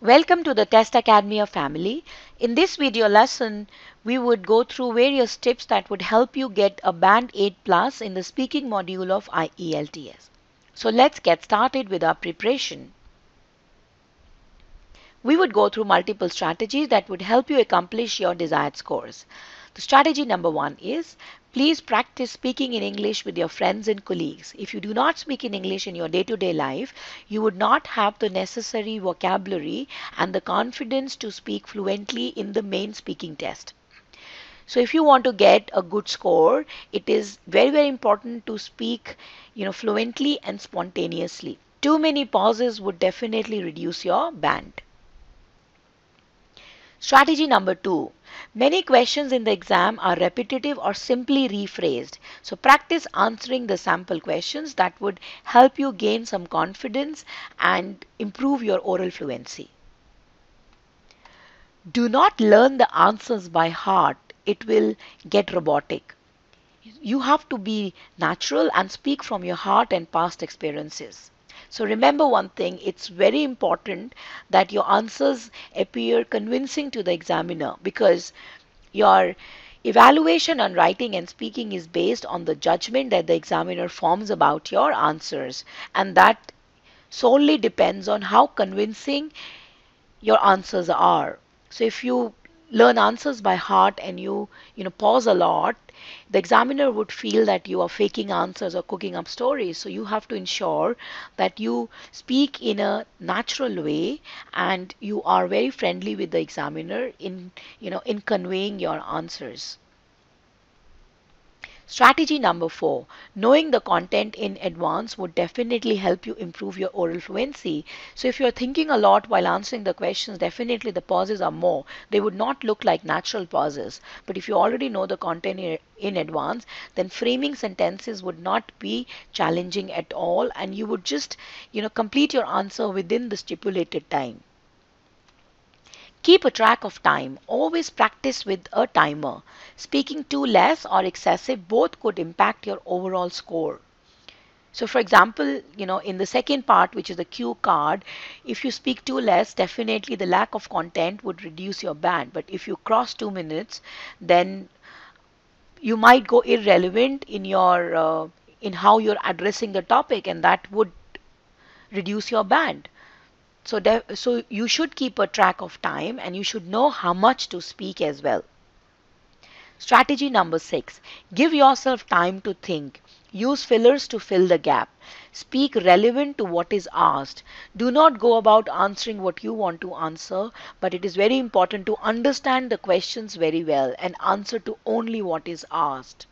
Welcome to the Test Academia family. In this video lesson, we would go through various tips that would help you get a Band 8 Plus in the speaking module of IELTS. So let's get started with our preparation. We would go through multiple strategies that would help you accomplish your desired scores. The strategy number 1 is please practice speaking in English with your friends and colleagues. If you do not speak in English in your day-to-day life, you would not have the necessary vocabulary and the confidence to speak fluently in the main speaking test. So if you want to get a good score, it is very important to speak, fluently and spontaneously. Too many pauses would definitely reduce your band. Strategy number 2. Many questions in the exam are repetitive or simply rephrased. So practice answering the sample questions that would help you gain some confidence and improve your oral fluency. Do not learn the answers by heart. It will get robotic. You have to be natural and speak from your heart and past experiences. So remember one thing, it's very important that your answers appear convincing to the examiner, because your evaluation on writing and speaking is based on the judgment that the examiner forms about your answers, and that solely depends on how convincing your answers are. So if you learn answers by heart and you pause a lot, the examiner would feel that you are faking answers or cooking up stories. So you have to ensure that you speak in a natural way and you are very friendly with the examiner in conveying your answers. Strategy number 4. Knowing the content in advance would definitely help you improve your oral fluency. So if you're thinking a lot while answering the questions, definitely the pauses are more. They would not look like natural pauses. But if you already know the content in advance, then framing sentences would not be challenging at all, and you would just, complete your answer within the stipulated time. Keep a track of time. Always practice with a timer. Speaking too less or excessive both could impact your overall score. So for example, in the second part, which is the cue card, if you speak too less, definitely the lack of content would reduce your band. But if you cross 2 minutes, then you might go irrelevant in how you're addressing the topic, and that would reduce your band. So you should keep a track of time and you should know how much to speak as well. Strategy number 6. Give yourself time to think. Use fillers to fill the gap. Speak relevant to what is asked. Do not go about answering what you want to answer, but it is very important to understand the questions very well and answer to only what is asked.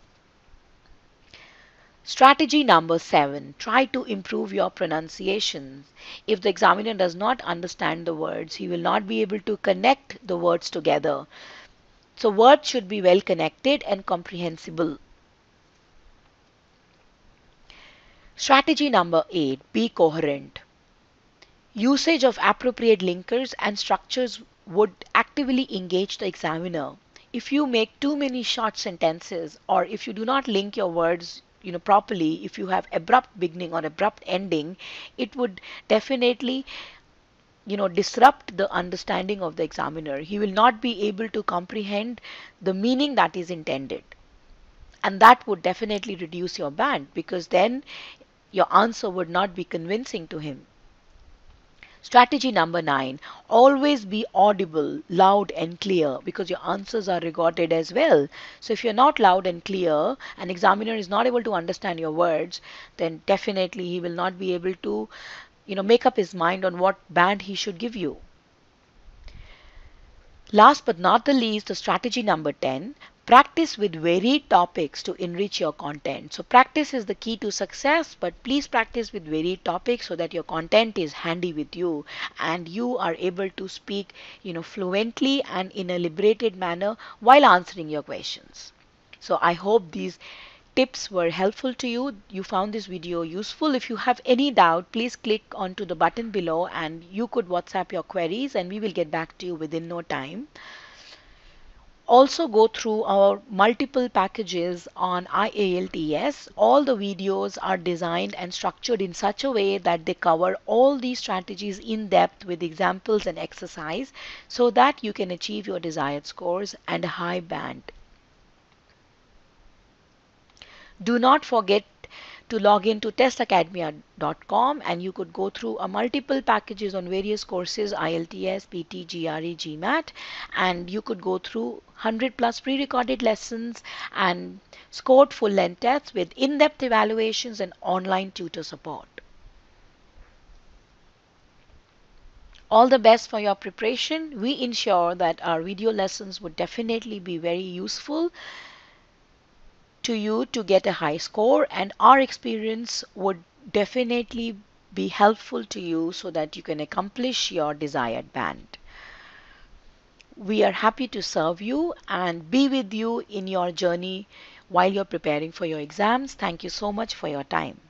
Strategy number 7. Try to improve your pronunciation. If the examiner does not understand the words, he will not be able to connect the words together. So words should be well connected and comprehensible. Strategy number 8. Be coherent. Usage of appropriate linkers and structures would actively engage the examiner. If you make too many short sentences, or if you do not link your words properly, if you have abrupt beginning or abrupt ending, it would definitely disrupt the understanding of the examiner. He will not be able to comprehend the meaning that is intended, and that would definitely reduce your band, because then your answer would not be convincing to him. Strategy number 9. Always be audible, loud and clear, because your answers are recorded as well. So if you're not loud and clear, an examiner is not able to understand your words, then definitely he will not be able to make up his mind on what band he should give you. Last but not the least, the strategy number 10. Practice with varied topics to enrich your content. So practice is the key to success, but please practice with varied topics so that your content is handy with you and you are able to speak fluently and in a liberated manner while answering your questions. So I hope these tips were helpful to you. You found this video useful. If you have any doubt, please click onto the button below and you could WhatsApp your queries and we will get back to you within no time. Also go through our multiple packages on IALTS. All the videos are designed and structured in such a way that they cover all these strategies in depth with examples and exercise so that you can achieve your desired scores and a high band. Do not forget to log in to testacademia.com and you could go through a multiple packages on various courses IELTS, PT, GRE, GMAT, and you could go through 100 plus pre-recorded lessons and scored full length tests with in-depth evaluations and online tutor support. All the best for your preparation. We ensure that our video lessons would definitely be very useful to you to get a high score, and our experience would definitely be helpful to you so that you can accomplish your desired band. We are happy to serve you and be with you in your journey while you're preparing for your exams. Thank you so much for your time.